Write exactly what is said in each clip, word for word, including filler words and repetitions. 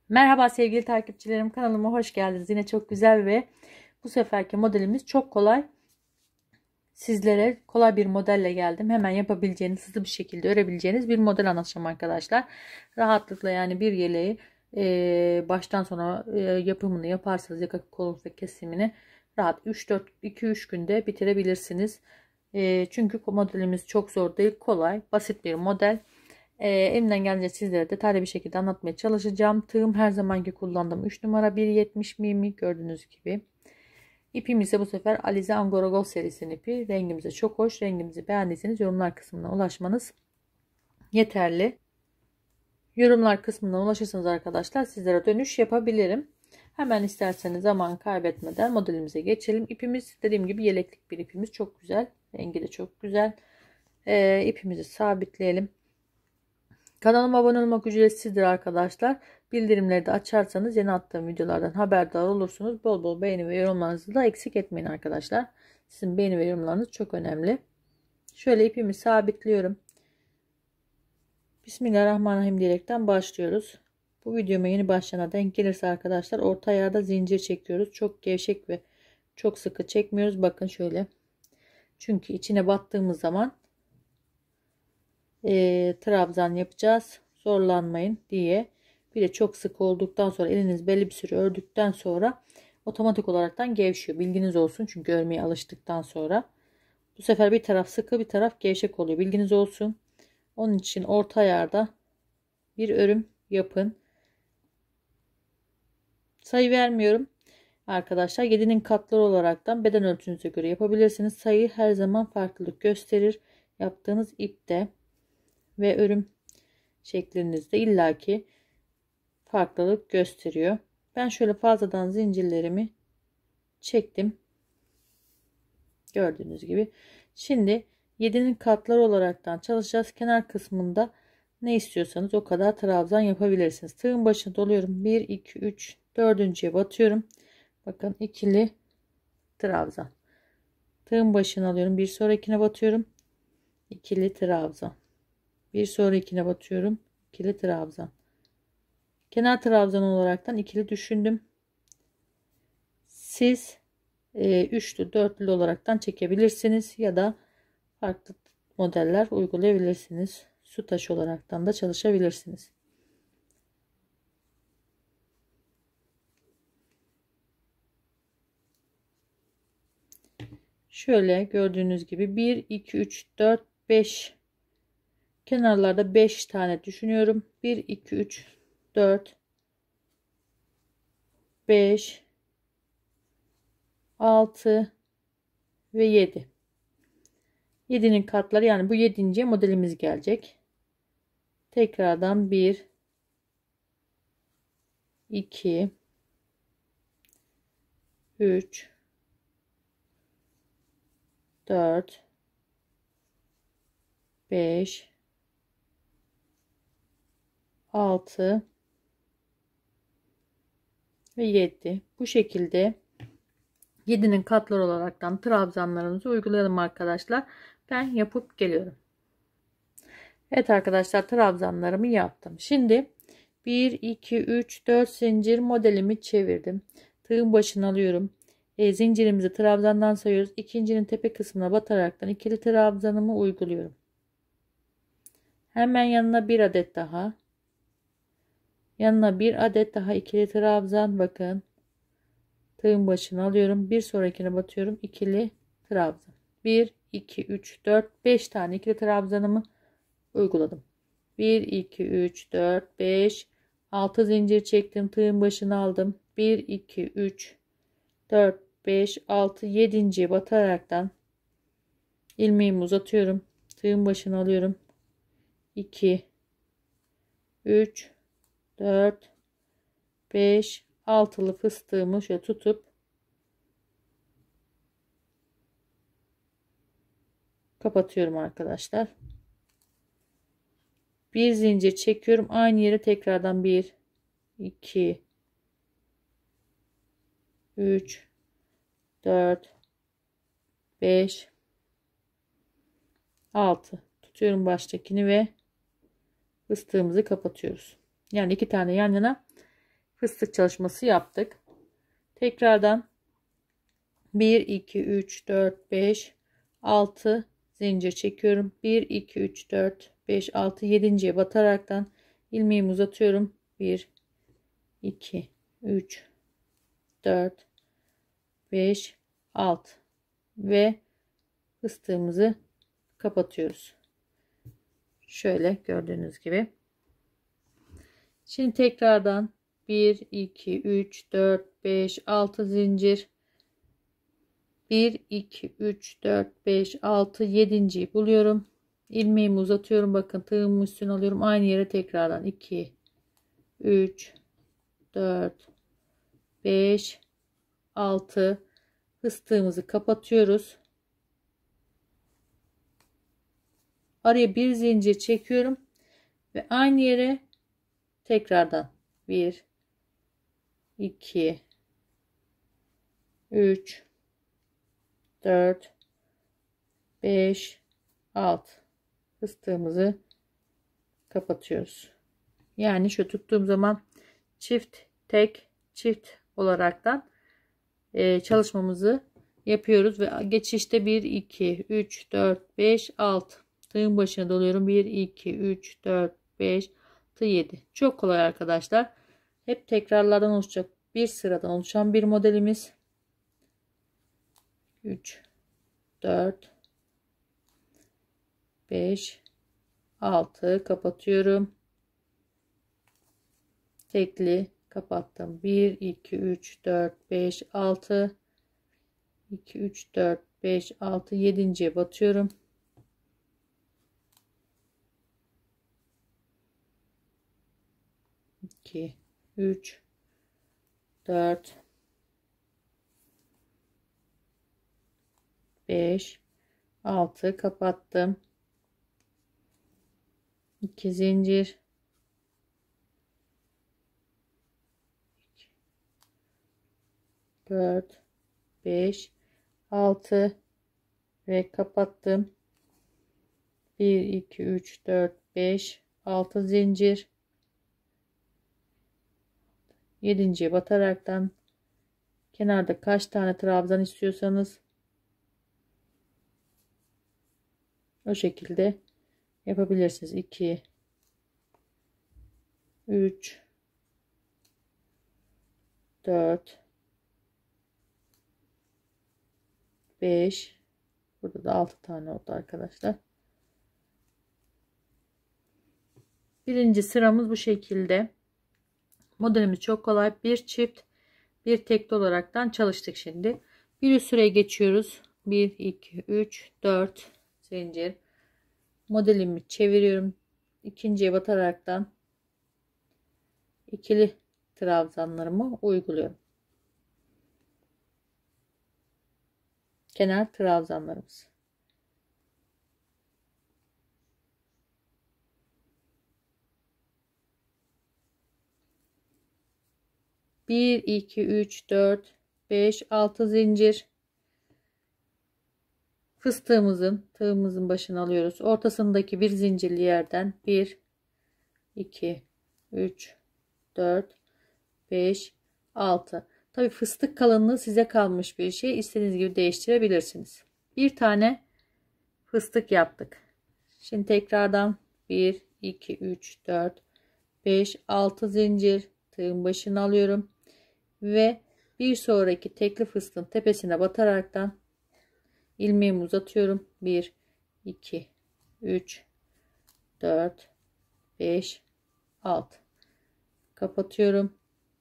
Merhaba sevgili takipçilerim, kanalıma hoş geldiniz. Yine çok güzel ve bu seferki modelimiz çok kolay. Sizlere kolay bir modelle geldim. Hemen yapabileceğiniz, hızlı bir şekilde örebileceğiniz bir model anlatacağım arkadaşlar. Rahatlıkla yani bir yeleği e, baştan sona e, yapımını yaparsanız yaka kolu ve kesimini rahat üç dört iki üç günde bitirebilirsiniz. E, çünkü modelimiz çok zor değil, kolay, basit bir model. Ee, elimden gelince sizlere detaylı bir şekilde anlatmaya çalışacağım. Tığım her zamanki kullandığım üç numara bir yetmiş mimi gördüğünüz gibi. İpim ise bu sefer Alize Angora Gold serisinin ipi. Rengimize çok hoş. Rengimizi beğendiyseniz yorumlar kısmına ulaşmanız yeterli. Yorumlar kısmına ulaşırsanız arkadaşlar sizlere dönüş yapabilirim. Hemen isterseniz zaman kaybetmeden modelimize geçelim. İpimiz dediğim gibi yeleklik bir ipimiz. Çok güzel. Rengi de çok güzel. Ee, ipimizi sabitleyelim. Kanalıma abone olmak ücretsizdir arkadaşlar. Bildirimleri de açarsanız yeni attığım videolardan haberdar olursunuz. Bol bol beğeni ve yorumlarınızı da eksik etmeyin arkadaşlar. Sizin beğeni ve yorumlarınız çok önemli. Şöyle ipimi sabitliyorum. Bismillahirrahmanirrahim diyerekten başlıyoruz. Bu videoma yeni başlayana denk gelirse arkadaşlar orta ayarda zincir çekiyoruz. Çok gevşek ve çok sıkı çekmiyoruz. Bakın şöyle. Çünkü içine battığımız zaman e, trabzan yapacağız, zorlanmayın diye. Bir de çok sık olduktan sonra eliniz belli bir süre ördükten sonra otomatik olaraktan gevşiyor, bilginiz olsun. Çünkü örmeye alıştıktan sonra bu sefer bir taraf sıkı bir taraf gevşek oluyor, bilginiz olsun. Onun için orta ayarda bir örüm yapın. Sayı vermiyorum arkadaşlar. yedinin katları olaraktan beden ölçünüze göre yapabilirsiniz. Sayı her zaman farklılık gösterir yaptığınız ipte ve örüm şeklinizde illaki farklılık gösteriyor. Ben şöyle fazladan zincirlerimi çektim. Gördüğünüz gibi. Şimdi yedinin katları olaraktan çalışacağız. Kenar kısmında ne istiyorsanız o kadar trabzan yapabilirsiniz. Tığın başına doluyorum. bir iki üç dördüncüye batıyorum. Bakın ikili trabzan. Tığın başına alıyorum. Bir sonrakine batıyorum. İkili trabzan. Bir sonrakine batıyorum. İkili trabzan. Kenar trabzan olaraktan ikili düşündüm. Siz e, üçlü dörtlü olaraktan çekebilirsiniz ya da farklı modeller uygulayabilirsiniz. Su taşı olaraktan da çalışabilirsiniz. Şöyle gördüğünüz gibi bir iki üç dört beş kenarlarda beş tane düşünüyorum. bir iki üç dört beş altı ve yedi. yedinin katları, yani bu yedinci modelimiz gelecek. Tekrardan bir iki üç dört beş altı ve yedi. Bu şekilde yedinin katları olaraktan trabzanlarımızı uygulayalım arkadaşlar. Ben yapıp geliyorum. Evet arkadaşlar, trabzanlarımı yaptım. Şimdi bir iki üç dört zincir modelimi çevirdim. Tığın başına alıyorum. E, zincirimizi trabzandan sayıyoruz. İkincinin tepe kısmına bataraktan ikili trabzanımı uyguluyorum. Hemen yanına bir adet daha. Yanına bir adet daha ikili trabzan. Bakın. Tığın başına alıyorum. Bir sonrakine batıyorum. İkili trabzan. bir iki üç dört beş tane ikili trabzanımı uyguladım. bir iki üç dört beş altı zincir çektim. Tığın başına aldım. bir iki üç dört beş altı yedinciye bataraktan ilmeğimi uzatıyorum. Tığın başına alıyorum. iki üç dört beş altılı fıstığımı şöyle tutup kapatıyorum arkadaşlar. Bir zincir çekiyorum. Aynı yere tekrardan bir iki üç dört beş altı tutuyorum baştakini ve fıstığımızı kapatıyoruz. Yani iki tane yan yana fıstık çalışması yaptık. Tekrardan bir iki üç dört beş altı zincir çekiyorum. bir iki üç dört beş altı yedinciye bataraktan ilmeğimi uzatıyorum. bir iki üç dört beş altı ve fıstığımızı kapatıyoruz. Şöyle gördüğünüz gibi. Şimdi tekrardan bir iki üç dört beş altı zincir, bir iki üç dört beş altı yedinciyi buluyorum. İlmeğimi uzatıyorum. Bakın tığımın üstüne alıyorum. Aynı yere tekrardan iki üç dört beş altı fıstığımızı kapatıyoruz. Araya bir zincir çekiyorum ve aynı yere tekrardan bir iki üç dört beş altı fıstığımızı kapatıyoruz. Yani şu tuttuğum zaman çift tek çift olaraktan e, çalışmamızı yapıyoruz ve geçişte bir iki üç dört beş altı tığın başına doluyorum. bir iki üç dört beş altı yedi. Çok kolay arkadaşlar. Hep tekrarlardan oluşacak bir sıradan oluşan bir modelimiz. üç dört beş altı kapatıyorum. Tekli kapattım. bir iki üç dört beş altı iki üç dört beş altı yedinciye batıyorum. iki üç dört beş altı kapattım. iki zincir, dört beş altı ve kapattım. bir iki üç dört beş altı zincir, yedinciye bataraktan kenarda kaç tane trabzan istiyorsanız o şekilde yapabilirsiniz. iki üç dört beş, burada da altı tane oldu arkadaşlar. Birinci sıramız bu şekilde. Modelimiz çok kolay. Bir çift bir tekli olaraktan çalıştık şimdi. Bir üst sıraya geçiyoruz. bir iki üç dört zincir. Modelimi çeviriyorum. İkinciye bataraktan ikili trabzanlarımı uyguluyorum. Kenar trabzanlarımız. bir iki üç dört beş altı zincir. Fıstığımızın tığımızın başına alıyoruz. Ortasındaki bir zincirli yerden bir iki üç dört beş altı. Tabi fıstık kalınlığı size kalmış bir şey. İstediğiniz gibi değiştirebilirsiniz. Bir tane fıstık yaptık. Şimdi tekrardan bir iki üç dört beş altı zincir tığın başına alıyorum ve bir sonraki tekli fıstığın tepesine bataraktan ilmeğimi uzatıyorum. bir iki üç dört beş altı kapatıyorum.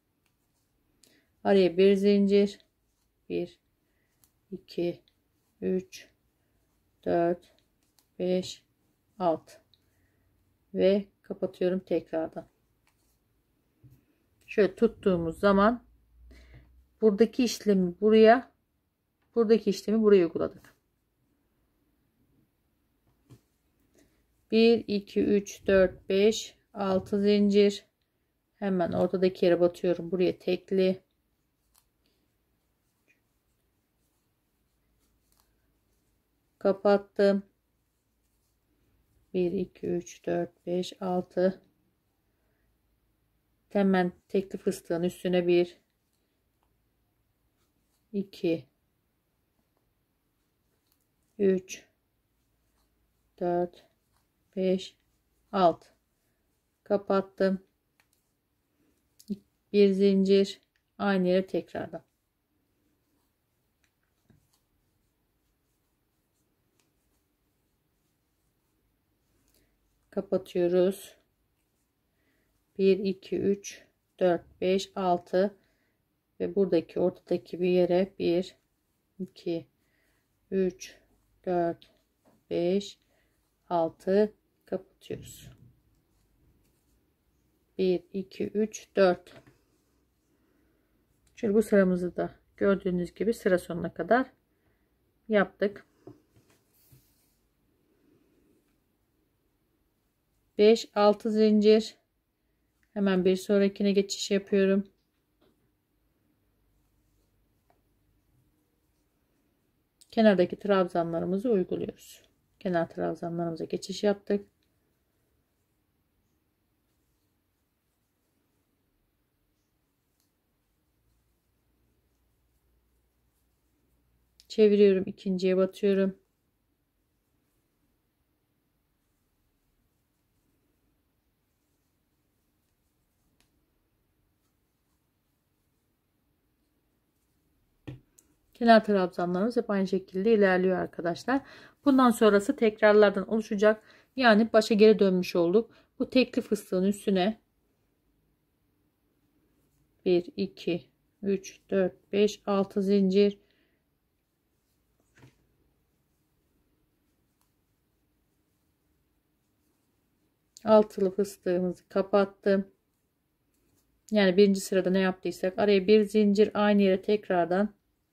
Araya bir zincir, bir iki üç dört beş altı ve kapatıyorum tekrardan. Şöyle tuttuğumuz zaman buradaki işlemi buraya, buradaki işlemi buraya uyguladık. bir iki üç dört beş altı zincir, hemen ortadaki yere batıyorum. Buraya tekli, kapattım. bir iki üç dört beş altı Hemen tekli fıstığın üstüne bir, iki, üç, dört, beş, altı. Kapattım. Bir zincir, aynı yere tekrardan. Kapatıyoruz. bir, iki, üç, dört, beş, altı ve buradaki ortadaki bir yere bir, iki, üç, dört, beş, altı kapatıyoruz. bir, iki, üç, dört. Şöyle bu sıramızı da gördüğünüz gibi sıra sonuna kadar yaptık. beş, altı zincir. Hemen bir sonrakine geçiş yapıyorum. Kenardaki trabzanlarımızı uyguluyoruz. Kenar trabzanlarımıza geçiş yaptık. Çeviriyorum, ikinciye batıyorum. Kenar trabzanlarımız hep aynı şekilde ilerliyor arkadaşlar. Bundan sonrası tekrarlardan oluşacak. Yani başa geri dönmüş olduk. Bu tekli fıstığın üstüne bir, iki, üç, dört, beş, altı zincir. Altılı fıstığımızı kapattım. Yani birinci sırada ne yaptıysak araya bir zincir, aynı yere tekrardan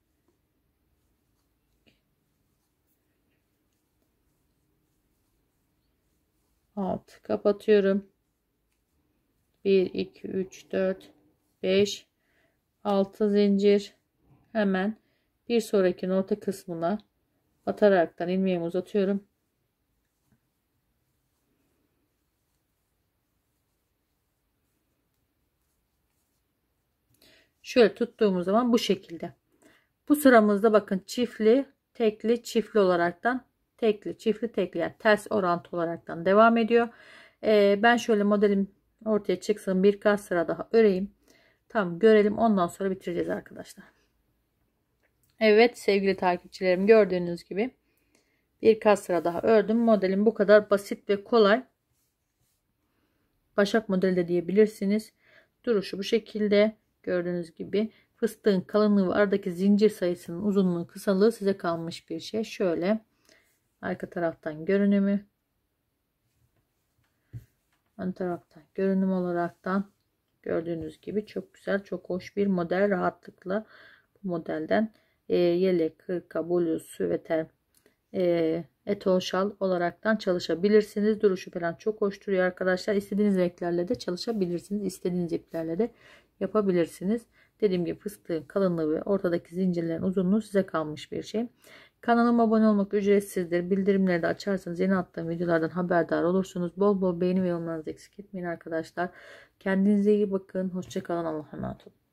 alt kapatıyorum. bir, iki, üç, dört, beş, altı zincir. Hemen bir sonraki orta kısmına bataraktan ilmeğimi uzatıyorum. Şöyle tuttuğumuz zaman bu şekilde. Bu sıramızda bakın çiftli, tekli, çiftli olaraktan tekli, çiftli, tekli yani ters orantı olaraktan devam ediyor. Ee, ben şöyle modelim ortaya çıksın, birkaç sıra daha öreyim. Tam görelim, ondan sonra bitireceğiz arkadaşlar. Evet sevgili takipçilerim, gördüğünüz gibi birkaç sıra daha ördüm. Modelim bu kadar basit ve kolay. Başak modeli de diyebilirsiniz. Duruşu bu şekilde. Gördüğünüz gibi fıstığın kalınlığı ve aradaki zincir sayısının uzunluğu, kısalığı size kalmış bir şey. Şöyle arka taraftan görünümü, ön taraftan görünüm olaraktan gördüğünüz gibi çok güzel, çok hoş bir model. Rahatlıkla bu modelden e, yelek, hırka, bluz, süveter, e, etol şal olaraktan çalışabilirsiniz. Duruşu falan çok hoş duruyor arkadaşlar. İstediğiniz renklerle de çalışabilirsiniz. İstediğiniz iplerle de yapabilirsiniz. Dediğim gibi fıstığın kalınlığı ve ortadaki zincirlerin uzunluğu size kalmış bir şey. Kanalıma abone olmak ücretsizdir. Bildirimleri de açarsanız yeni attığım videolardan haberdar olursunuz. Bol bol beğeni ve yorumlarınızı eksik etmeyin arkadaşlar. Kendinize iyi bakın. Hoşça kalın. Allah'a emanet olun.